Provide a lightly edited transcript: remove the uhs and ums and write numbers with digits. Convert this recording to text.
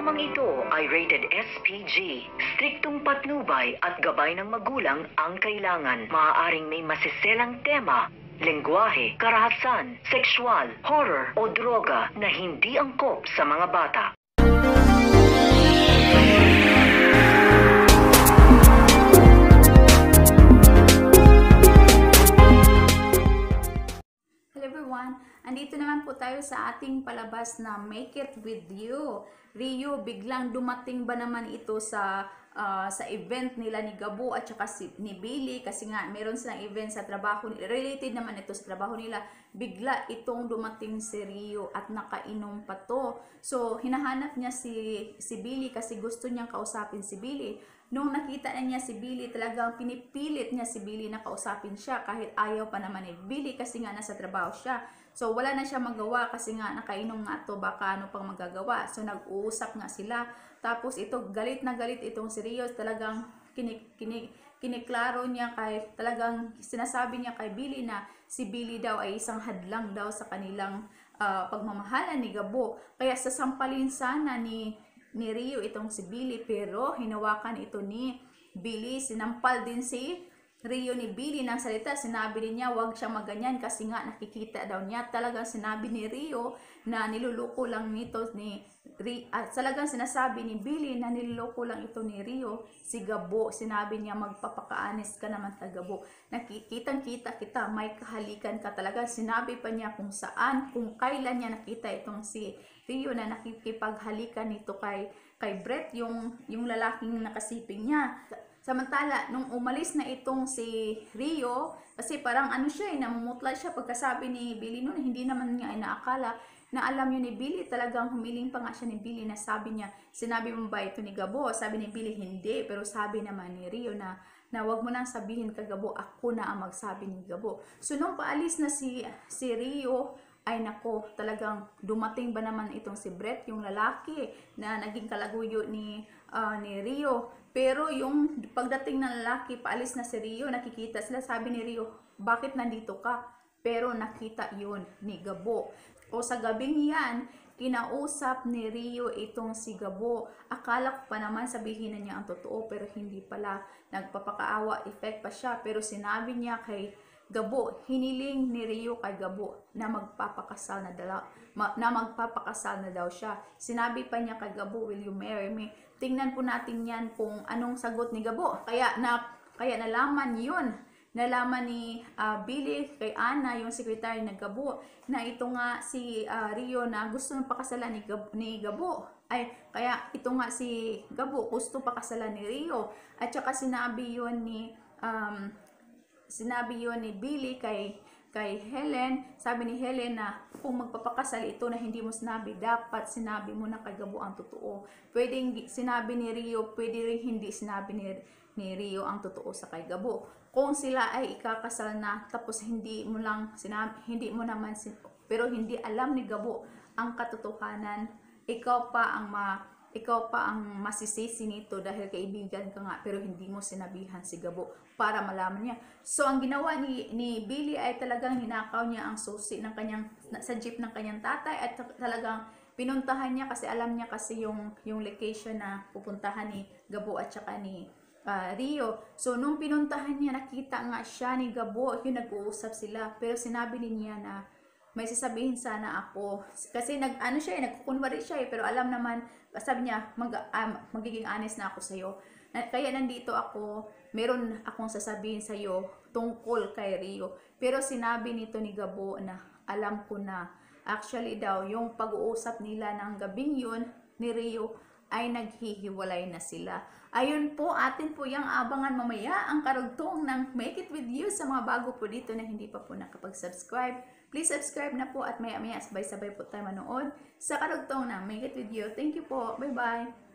Programang ito ay rated SPG. Striktong patnubay at gabay ng magulang ang kailangan. Maaaring may masiselang tema, lengguwahe, karahasan, sexual, horror o droga na hindi angkop sa mga bata. Hello everyone! Andito naman po tayo sa ating palabas na Make It With You. Rio, biglang dumating ba naman ito sa event nila ni Gabo at saka ni Billy, kasi nga meron silang event sa trabaho, related naman ito sa trabaho nila. Bigla itong dumating si Rio at nakainom pa to. So hinahanap niya si Billy kasi gusto niyang kausapin si Billy. Nung nakita na niya si Billy, talagang pinipilit niya si Billy na kausapin siya kahit ayaw pa naman ni Billy kasi nga nasa trabaho siya. So wala na siya magawa kasi nga nakainom nga to, baka ano pang magagawa. So nag-uusap nga sila. Tapos ito, galit na galit itong si Rio, talagang kiniklaro niya talagang sinasabi niya kay Billy na si Billy daw ay isang hadlang daw sa kanilang pagmamahalan ni Gabo. Kaya sasampalin sana ni Rio itong si Billy, pero hinawakan ito ni Billy. Sinampal din si Rio ni Billy ng salita. Sinabi din niya wag siyang maganyan kasi nga nakikita daw niya. Talagang sinabi ni Rio na niluluko lang nito talagang sinasabi ni Billy na niluluko lang ito ni Rio si Gabo. Sinabi niya magpapakaanis ka naman ta Gabo, nakikitang-kita kita, may kahalikan ka talaga. Sinabi pa niya kung saan, kung kailan niya nakita itong si Rio na nakikipaghalikan nito kay Brett, yung lalaking nakasiping niya. Samantala, nung umalis na itong si Rio, kasi parang ano siya, namumutla siya pagkasabi ni Billy noon, hindi naman niya inaakala na alam yun ni Billy. Talagang humiling pa nga siya ni Billy na sabi niya, sinabi mo ba ito ni Gabo? Sabi ni Billy, hindi. Pero sabi naman ni Rio na wag mo nang sabihin kay Gabo, ako na ang magsabi ni Gabo. So nung paalis na si Rio, ay nako, talagang dumating ba naman itong si Brett, yung lalaki na naging kalaguyo ni Rio. Pero yung pagdating ng lalaki, paalis na si Rio, nakikita sila, sabi ni Rio, bakit nandito ka? Pero nakita yun ni Gabo. O sa gabing yan, kinausap ni Rio itong si Gabo. Akala ko pa naman sabihin na niya ang totoo, pero hindi pala. Nagpapakaawa, effect pa siya. Pero sinabi niya kay Gabo, hiniling ni Rio kay Gabo na magpapakasal na daw siya. Sinabi pa niya kay Gabo, will you marry me? Tingnan po natin yan kung anong sagot ni Gabo. Kaya nalaman yun. Nalaman ni Billy kay Ana, yung sekretary ng Gabo, na ito nga si Rio na gusto ng pakasalan ni Gabo. Kaya ito nga si Gabo gusto pakasalan ni Rio. At saka sinabi yun ni Billy kay Helen. Sabi ni Helen na kung magpapakasal ito na hindi mo sinabi, dapat sinabi mo na kay Gabo ang totoo. Pwedeng sinabi ni Rio, pwede rin hindi sinabi ni Rio ang totoo sa kay Gabo. Kung sila ay ikakasal na tapos hindi mo naman pero hindi alam ni Gabo ang katotohanan, ikaw pa ang masisisi nito dahil kaibigan ka nga pero hindi mo sinabihan si Gabo para malaman niya. So ang ginawa ni Billy ay talagang hinakaw niya ang susi sa jeep ng kanyang tatay at talagang pinuntahan niya kasi alam niya kasi yung location na pupuntahan ni Gabo at saka ni Rio. So nung pinuntahan niya, nakita nga siya ni Gabo, yung nag-uusap sila, pero sinabi niya na may sasabihin sana ako kasi nagkukunwari siya pero alam naman, sabi niya magiging honest na ako sa iyo. Kaya nandito ako, meron akong sasabihin sa iyo tungkol kay Rio. Pero sinabi nito ni Gabo na alam ko na. Actually daw, yung pag-uusap nila ng gabing yun ni Rio ay naghihiwalay na sila. Ayun po, atin po yung abangan mamaya ang karugtong ng Make It With You. Sa mga bago po dito na hindi pa po nakapag-subscribe, please subscribe na po at maya-maya sabay-sabay po tayo manood sa karugtong ng Make It With You. Thank you po. Bye-bye!